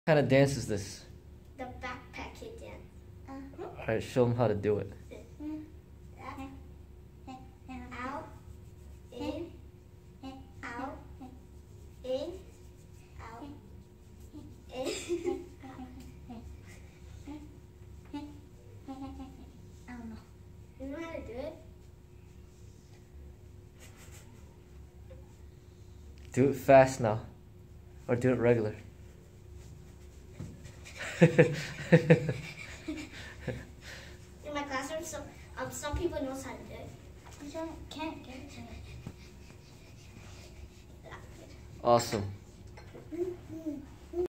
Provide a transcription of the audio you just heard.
What kind of dance is this? The backpack kid dance. All right, show them how to do it. Out, in, out, in, out, in. I don't know. You know how to do it? Do it fast now, or do it regular. In my classroom, some people knows how to do it. You can't get it to me. Awesome.